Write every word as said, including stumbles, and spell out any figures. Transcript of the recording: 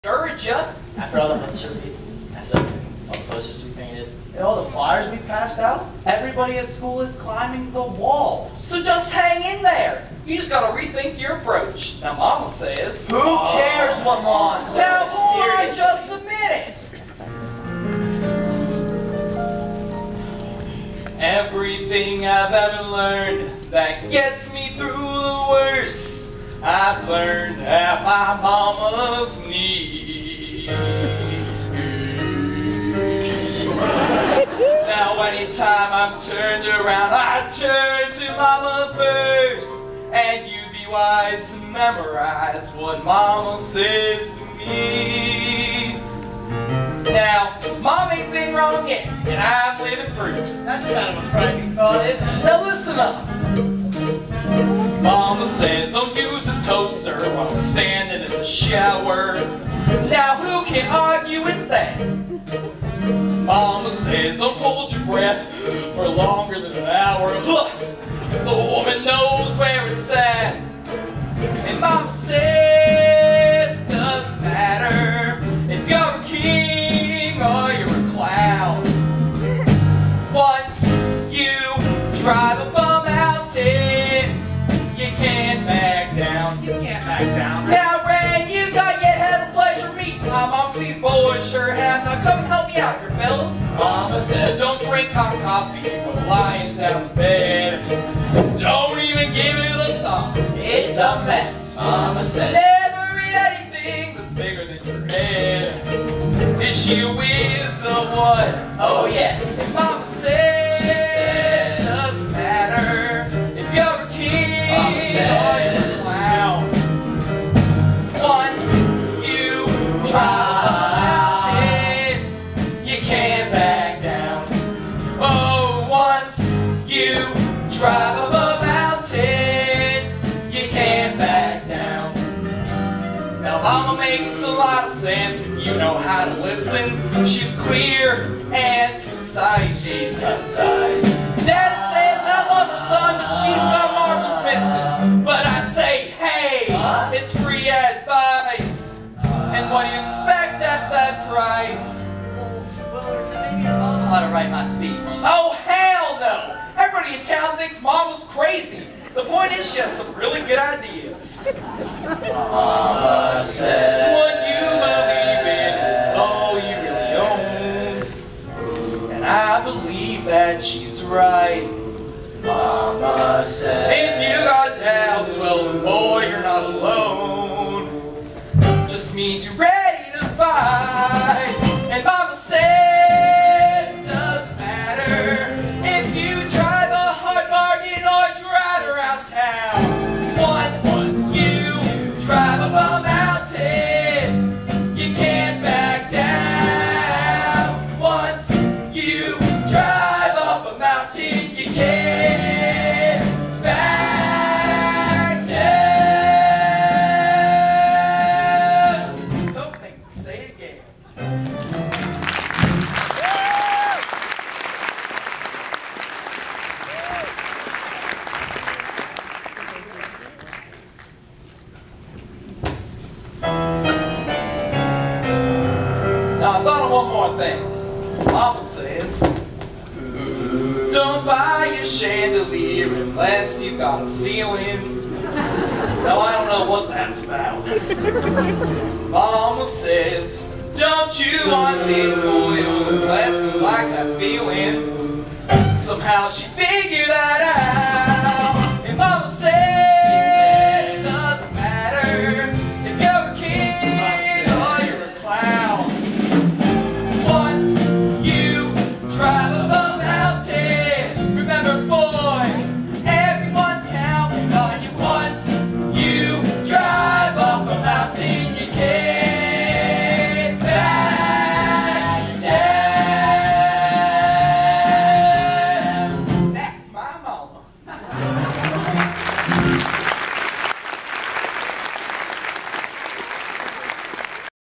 Discourage ya. After all the hunts we did, that's all the posters we painted, And all the flyers we passed out? Everybody at school is climbing the walls. So just hang in there. You just gotta rethink your approach. Now Mama says... Who cares what Mama says? Now hold on Seriously. just a minute. Everything I've ever learned that gets me through the worst, I've learned at my mama's knee. Now anytime I'm turned around, I turn to Mama first. And you'd be wise to memorize what Mama says to me. Now, Mom ain't been wrong yet, and I've lived through. That's kind of a frightening thought, isn't it? Now listen up. Mama says don't use a toaster while I'm standing in the shower. Now who can argue with that? Mama says don't hold your breath for longer than an hour. Look, the woman knows where it's at. And Mama says it doesn't matter if you're a king or you're a clown. Once you drive up a mountain, you can't back down. You can't back down. Now, Ren, you not yet had the pleasure of meeting my mom. These boys sure have. Now, come and help me out here, fellas. Mama says Don't drink hot coffee while lying down in bed. Don't even give it a thought. it's a mess. Mama says Never eat anything that's bigger than your head. Issue is a what? oh yes. And Mama says She says it doesn't matter if you're a king Mama or says you're a clown. Once you drive a mountain, you can't back down. Oh, once you drive up a mountain, you can't back down. Now Mama makes a lot of sense if you know how to listen. She's clear and concise. She's concise. Daddy says I love her son, but she's got marbles missing. But I say, hey, Huh? it's free advice. And what do you expect at that price? well, maybe your mom ought to write my speech. Oh, hell no! Everybody in town thinks Mom was crazy. The point is she has some really good ideas. Mama says What you believe in is all you really own. And I believe that she's right. Mama says If you got doubts, well then boy, you're not alone. Just means you're ready to fight. And Mama says it doesn't matter if you drive a hard bargain or drive around town. Once you drive up a mountain, you can't back down. Once you drive up a mountain, you can't back down. Don't make me say it again. Now I thought of one more thing. Mama says, don't buy your chandelier unless you got a ceiling. Now I don't know what that's about. Mama says, don't you want to oil unless you like that feeling. Somehow she figured